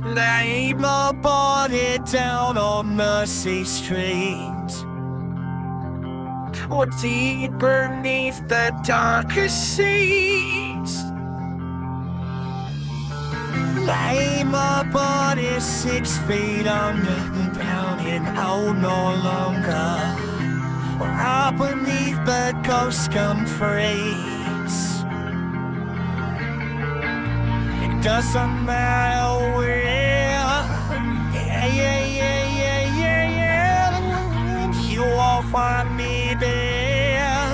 Lay my body down on Mercy Street, or deep beneath the darkest seas. Lay my body 6 feet underground in old Noarlunga, or up beneath the ghost scum freeze. It doesn't matter where, you won't find me there.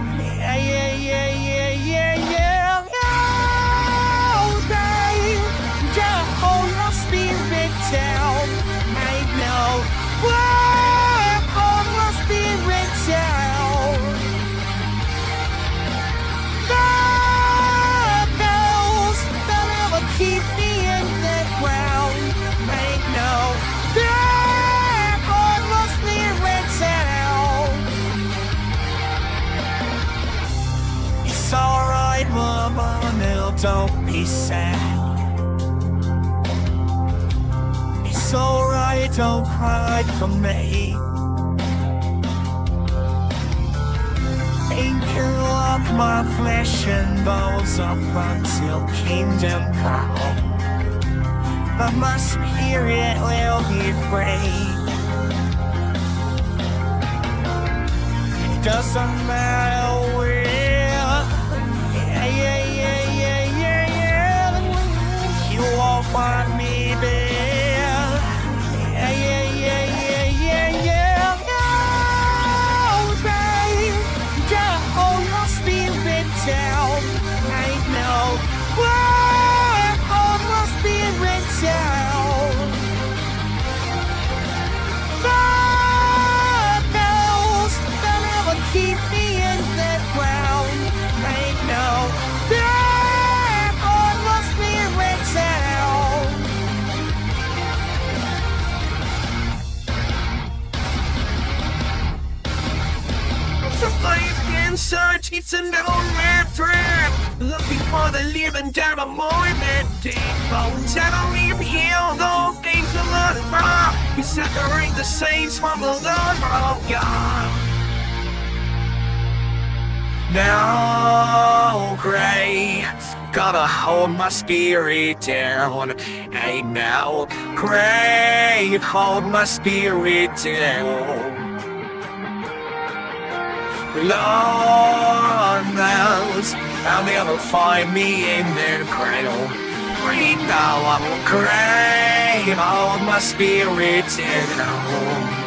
Oh, babe, just hold your spirit down. I know, hold your spirit down. The bells, they'll never keep me in the ground. I know, hold your spirit down. It's alright, mama, now don't be sad. It's alright, don't cry for me. Anchor up my flesh and bones up until kingdom come, but my spirit will be free. It doesn't matter where, you won't find me there. Oh, babe, just hold your spirit down. I know, hold your spirit down. The bells, they'll never keep me in the ground. I know, hold your spirit down. So life can search, it's an old thread, looking for the living down a moment. Deep bones, I don't leave here, though things are not wrong. You separate the saints from the Lord, oh God. Now, great, gotta hold my spirit down. Hey, now, great, hold my spirit down. Lord knows I'll never find me in their cradle. Right now I'm great, hold my spirit down.